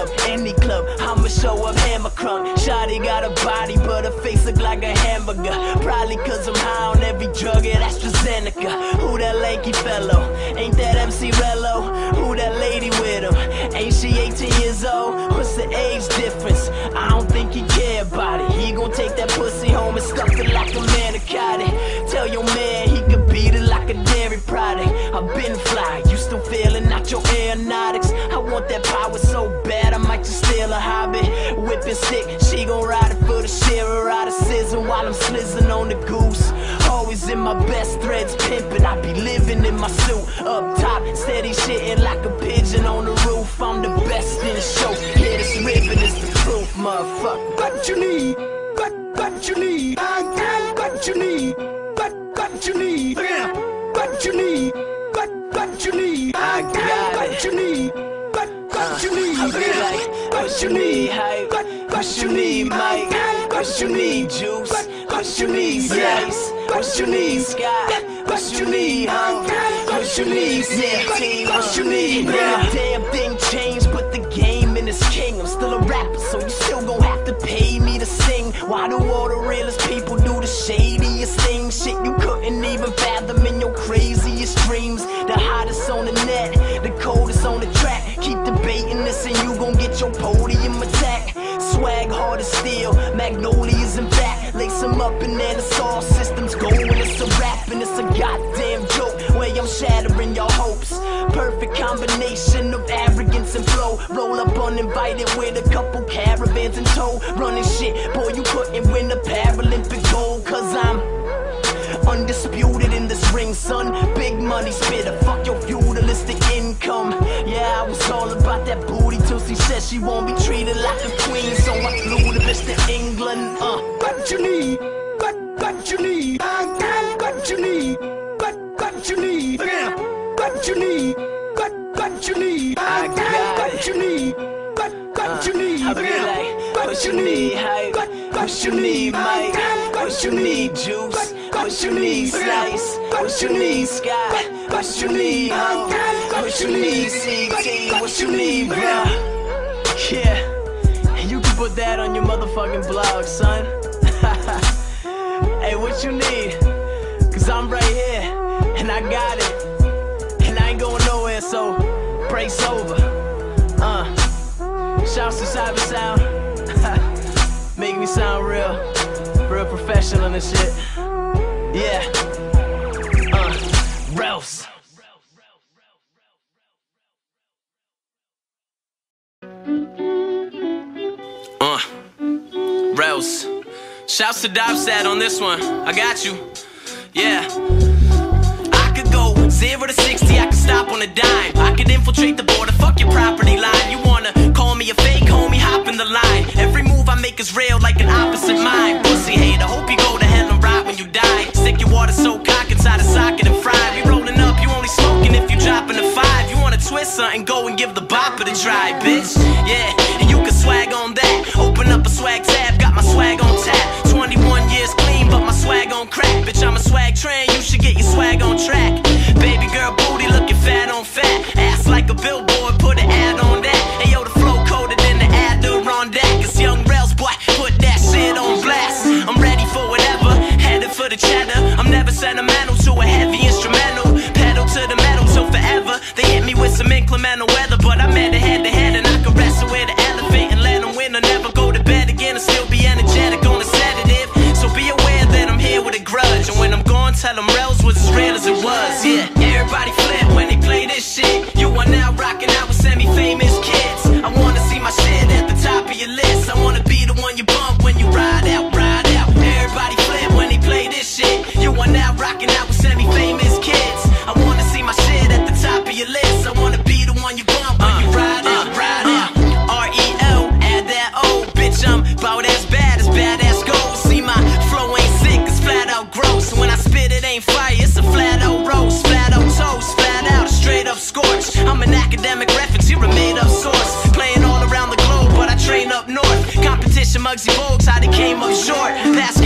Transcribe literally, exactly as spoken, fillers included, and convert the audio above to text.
club, any club, I'ma show up hammer crunk. Shawty got a body, but her face look like a hamburger. Probably cause I'm high on every drug at AstraZeneca. Who that lanky fellow? Ain't that M C Rello? Who that lady with him? Ain't she eighteen years old? What's the age difference? I don't think he care about it. He gon' take that pussy home and stuff it like a manicotti. Tell your man he could beat it like a dairy product. I've been fly, you still feeling out your aeronautics. I want that power so bad I might just steal a hobby. Whipping stick, she gon' ride it for the shearer out of scissor while I'm slizzing on the goose. Always in my best threads pimping, I be living in my suit. Up top, steady shitting like a pigeon on the roof. I'm the best in the show, yeah, this ribbon is the proof, motherfucker. What you need, what, what you need, I got what you need, what, what you need, yeah. What you need, what, what you need, I got what you need, what, what you need, I be like, what you need, hype, what you need, Mike, what you need, juice, what you need, slice, what you need, Scott, what you need, huh, what you need, yeah, team, what you need, yeah. Damn thing changed, but the game in this king. I'm still a rapper, so you still gon' have to pay me to sing. Why do all the realest people do the shadiest things? Shit you couldn't even fathom in your craziest dreams. The hottest on the net, the coldest on the track. Keep debating this and you gon' get your podium attack. Swag hard as steel, magnolias and back. Lace them up and then it's all systems go. And it's a rap and it's a goddamn joke. Way I'm shattering your hopes. Perfect combination of arrogance and flow. Roll up uninvited with a couple caravans in tow. Running shit, boy you couldn't win a Paralympic gold. Cause I'm undisputed in this ring, son. Big money spitter, fuck your feudalistic income. Yeah, I was all about that booty till she said she won't be treated like a queen. So I flew the bitch to England. Uh. What you need, what, what you need, I got what you need, what, what you need, yeah. What you need, what, what you need, I got what you need, what, what you need, I be like, what you need, hype, what you need, Mike, what you need, juice, what you need, slice, what you need, Scott, what you need, huh, what you need, C T, what you need, bro. Yeah, you can put that on your motherfucking blog, son. Hey, what you need? Cause I'm right here, and I got it, and I ain't going nowhere, so break's over. Uh, shouts to Cyber Sound, make me sound real, real professional and shit. Yeah, uh, Rels. Uh, Rels. Shouts to Dobstad on this one. I got you. Yeah. I could go zero to sixty. I could stop on a dime. I could infiltrate the border. Fuck your property line. You wanna call me a fake homie? Hop in the line. Every move I make is real, like an opposite mind. Pussy hater. Hope you go to hell and rot when you die. Stick your water soaked cock inside a socket and fry. We rolling up. You only smoking if you dropping a five. You wanna twist something? Go and give the bopper a try, bitch. Yeah. And you can swag on that. Open up a swag tab. Got my swag on tap. twenty-one years clean, but my swag on crack. Bitch, I'm a swag train, you should get your swag on track. Baby girl booty looking fat on fat. Ass like a billboard, put an ad on that. Hey yo, the flow coded in the ad on that. Cause young Rels, boy, put that shit on blast. I'm ready for whatever, headed for the cheddar. I'm never sentimental to a heavy instrumental. Pedal to the metal till forever. They hit me with some inclement weather, but I met it head to head and I could wrestle with an elephant and let them win or never go to bed again and still be energetic on the sedative. So be aware that I'm here with a grudge, and when I'm gone, tell them Rels was as real as it was. Yeah, everybody flip when they play this shit. You are now rocking out with semi-famous kids. I wanna see my shit at the top of your list. I wanna be the one you bump when you ride out, ride out. Everybody flip when they play this shit. You are now rocking out with semi-famous kids. I wanna see my shit at the top of your list. I wanna be the one you bump when you ride out, ride out. R E L, add that O, bitch, I'm bout as bad as badass goes. See my flow ain't sick, it's flat out gross. When I spit it ain't fire, it's a flat out roast. Flat out toast, flat out, straight up scorch. I'm an academic reference, you're a made up source. Playing all around the globe, but I train up north. Competition Muggsy Bogues, how they came up short. That's